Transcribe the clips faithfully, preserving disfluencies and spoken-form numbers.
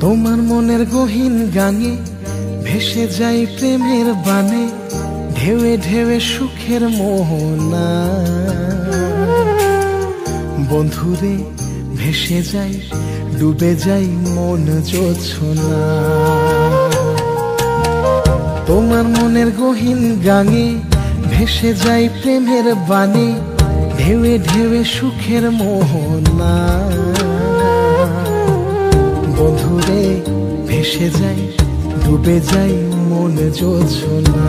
তোমার মনের গহীন গানে ভেসে যাই প্রেমের বানে, ঢেউে ঢেউে সুখের মোহনা। বন্ধুরে ভেসে যাই ডুবে যাই মন জোছনা। তোমার মনের গহীন গানে ভেসে যাই প্রেমের বানে, ঢেউে ঢেউে সুখের মোহনা। বন্ধুরে ভেসে যাই ডুবে যাই মন জোছনা।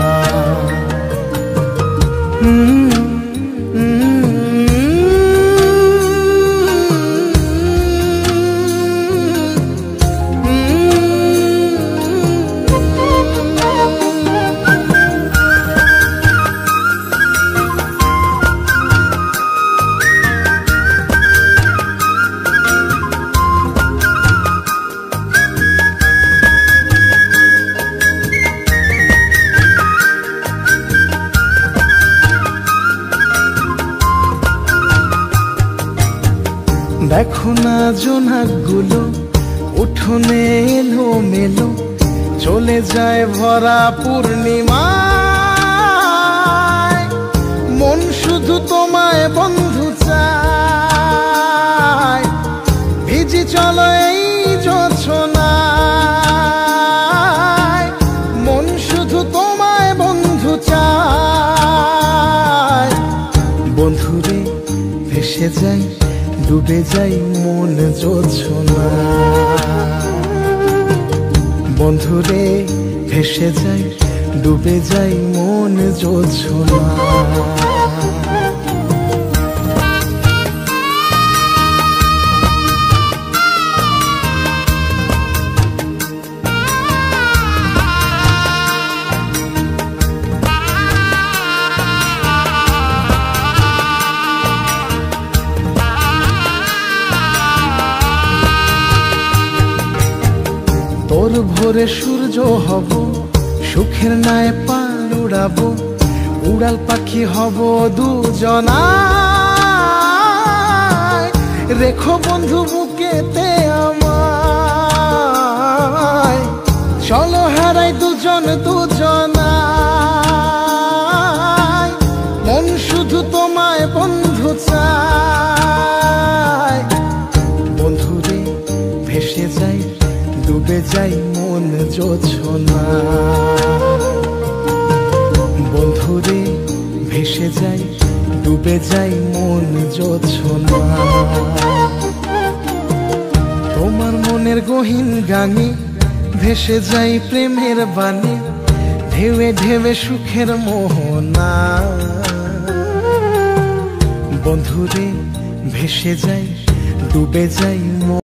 দেখো না জোনাকগুলো উঠোনে এলো মেলো, চলে যায় ভরা পূর্ণিমায়। মন শুধু তোমায় বন্ধু চায়, ভিজি চলো এই জোছনায়। মন শুধু তোমায় বন্ধু চায়। বন্ধুরে ভেসে যাই ডুবে যাই মন জোছনা। বন্ধুরে ভেসে যাই ডুবে যাই মন জোছনা। তোর ভোরে সূর্য হব, সুখের নায় পাল উড়াবো, উড়াল পাখি হব দুজনায়। রেখো বন্ধু বুকেতে আমায়, চলো হারাই দুজন দুজনায়। মন শুধু তোমায় বন্ধু চায়। বন্ধুরে ভেসে যাই ডুবে যাই মন জোছনা। বন্ধুরে ভেসে যাই ডুবে যাই মন জোছনা। তোমার মনের গহীন গানে ভেসে যাই প্রেমের বানে, ঢেউে ঢেউে সুখের মোহনা। বন্ধুরে ভেসে যাই ডুবে যাই